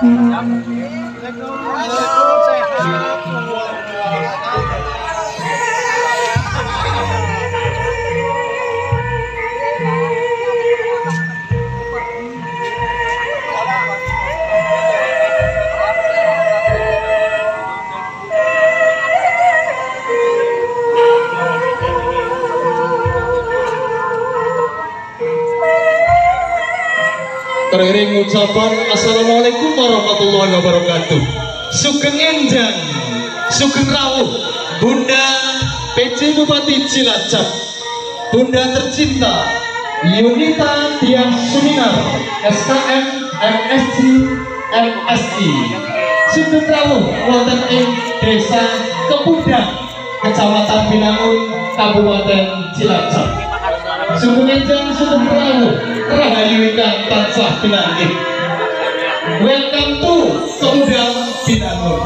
Teriring ucapan Assalamualaikum warahmatullahi wabarakatuh. Sugeng enjang, sugeng rawuh Bunda PJ Bupati Cilacap, Bunda tercinta Yunita Dian Suminar SKM MSc MSI. Sugeng rawuh wonten ing Desa Kepudang, Kecamatan Binangun, Kabupaten Cilacap. Sugeng enjang, sugeng rawuh rahayu ingkang tansah pinanggih. Welcome to Kepudang Binangun.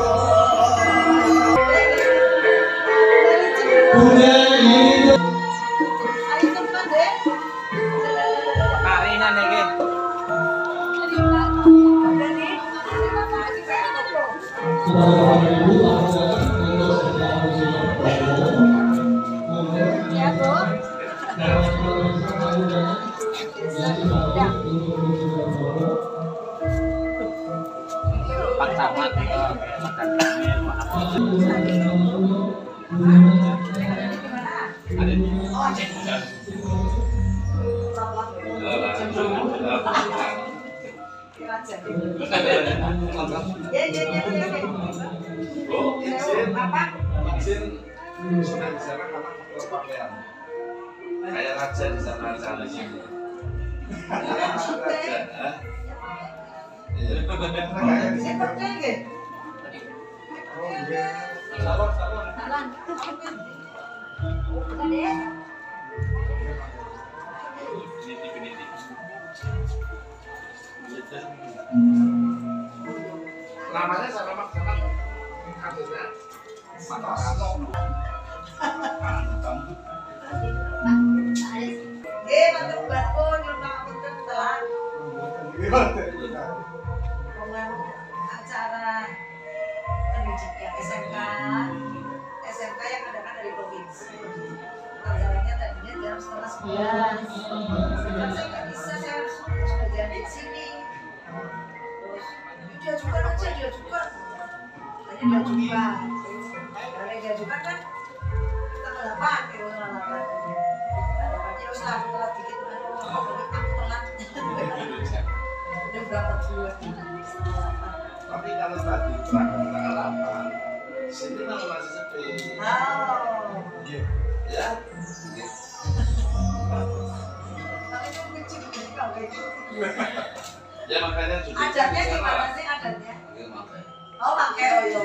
Bunda ini Karingan iki. Kayak raja di sana sana sini. Namanya sama kasusnya acara pendidikan SMK yang adakan dari provinsi. Acaranya tadinya jam 10:30. Sekarang saya nggak bisa, saya harus belajar di sini. Terus dia juga. Tadi dia juga. Karena dia juga kan tanggal 8, tanggal 8. Dapatnya harus telat dikit. Aku telat. Udah berapa bulan? Tapi kalau tadi tanggal 8, sini malah masih sepi. Ya. Tapi itu kecil kalau kayak gitu. Ya makanya juga. Adatnya gimana sih adatnya? Oh pakai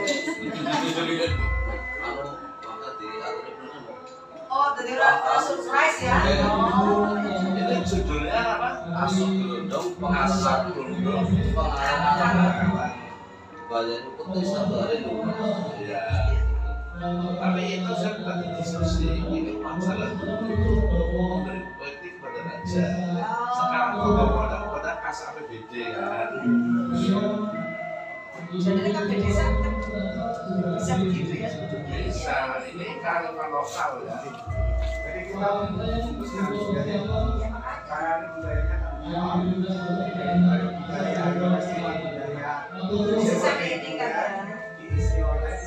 Oh jadi orang surprise ya? Ini judulnya apa? Asuk gelondong, pengasar gelondong, pengalaman. Banyak putih satu hari dulu. Ya. Tapi itu saya tadi diskusi ini masalah memberi politik pada raja. Sekarang pada kas APBD kan. Jadi kan desa bisa begitu ya sebetulnya. Bisa, ini kearifan lokal ya. Jadi kita budayanya kan budaya Bisa ini kan ya. diisi oleh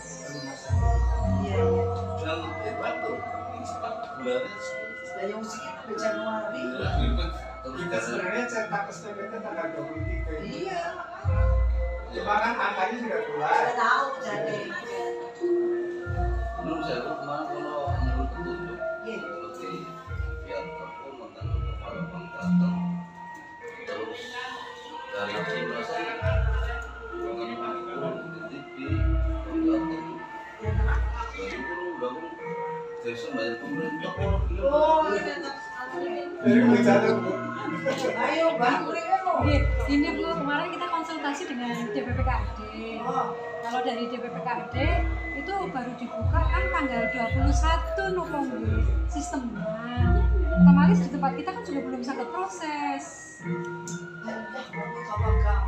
Iya. Dan hebat tuh, ini 4 bulannya. Dari musiknya sampai Januari. kita sebenarnya cetak SPPT tanggal 23. Iya. Cuma kan angkanya sudah keluar. Sudah tahu jadi. Belum saya tuh kemarin kalau menurut petunjuk Iya. seperti pihak terpon tentang kepala kontraktor, terus dari jimnasan mengenai TV kontraktor, dari bangun desa bayar pemerintah. Oh, ini Dari bicara ayo bang, mereka Oke, ini Bu, kemarin kita konsultasi dengan DPPKAD. Oh, Kalau dari DPPKAD itu baru dibuka kan tanggal 21 November sistemnya. Otomatis di tempat kita kan sudah belum sampai proses. gampang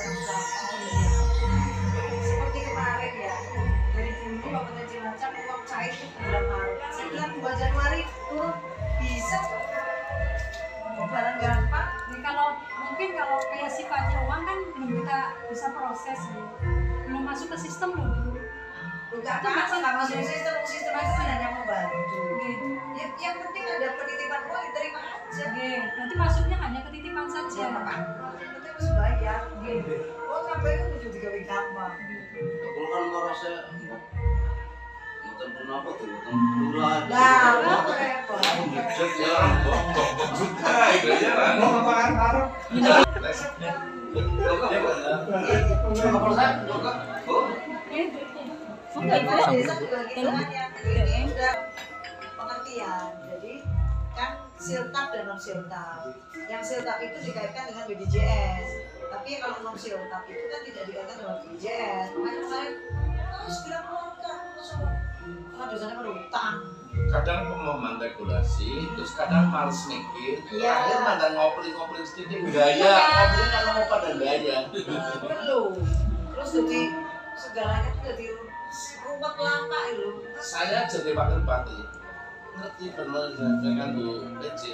seperti kemarin ya, dari dulu waktu Cilacap uang cair itu bulan Maret. Saya bilang 2 Januari turun bisa barang gampang. Jadi kalau mungkin kalau kayak sifatnya uang kan belum kita bisa proses Bu. Belum masuk ke sistem loh Bu. Enggak apa-apa, nggak masuk sistem itu kan hanya membantu. Gitu. Yang penting ada penitipan uang diterima aja. Oke, berarti masuknya hanya ketitipan saja. Ya apa? Yang penting harus bayar. Oh sampai itu kudu digawe gampang. Kalau kan merasa Mungkin apa tuh? Bulan. Lah, apa repot? Ya orang bongkok juga itu ya kan. Mau makan taruh. Desa juga gitu kan ya. Ini udah pengertian. Jadi kan siltap dan non siltap. Yang siltap itu dikaitkan dengan BPJS. Tapi kalau non siltap itu kan tidak dikaitkan dengan BPJS. Makanya kemarin harus bilang keluarga karena biasanya berutang. Kadang pemahaman regulasi, terus kadang males mikir. Iya. Akhirnya mandang ngobrol sedikit gaya, ngobrol kan mau pada gaya. Perlu. Terus jadi segalanya itu jadi ruwet lama itu. Saya jadi wakil bupati, ngerti bener dengan Bu Peci.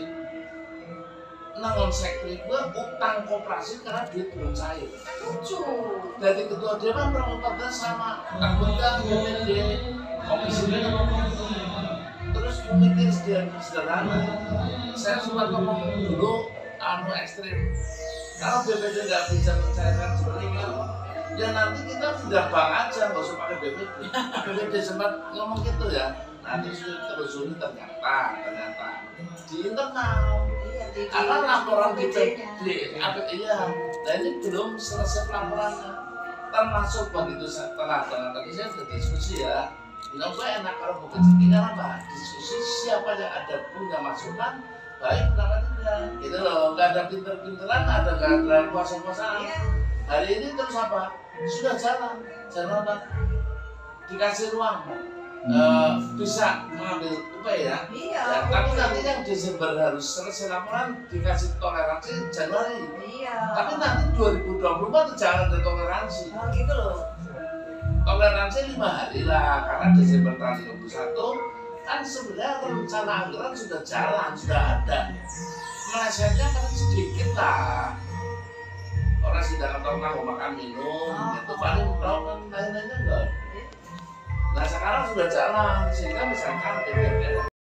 Nangon sekretari gue utang koperasi karena duit belum cair. Lucu. Dari ketua dewan perangkat sama anggota DPD komisi terus memikir sederhana. Saya sempat ngomong dulu ekstrim. Kalau BPD nggak bisa mencairkan seperti itu, ya nanti kita sudah bank aja, nggak usah pakai BPD. BPD sempat ngomong gitu ya. Nanti telusuri ternyata di internal. Karena laporan di iya, nah ini belum selesai laporannya. Termasuk begitu setelah tadi saya berdiskusi ya. Bilang gue enak kalau bukan sekitar apa? Diskusi siapa yang ada punya masukan baik kenapa tidak? Gitu loh, nggak ada pinter-pinteran, ada nggak ada kuasa-kuasaan. Hari ini terus apa? Sudah jalan apa? Dikasih ruang. Bisa mengambil upaya Iya. ya, tapi nanti yang Desember harus selesai laporan dikasih toleransi Januari. Iya. Tapi nanti 2024 jangan ada toleransi. Oh gitu loh. Toleransi 5 hari lah karena Desember tanggal 21 kan sebenarnya rencana anggaran sudah jalan, sudah ada. Melesetnya kan sedikit lah. Orang sedang tahu makan minum, itu paling tahu kan lain-lainnya enggak. Nah sekarang sudah jalan sehingga misalkan DPR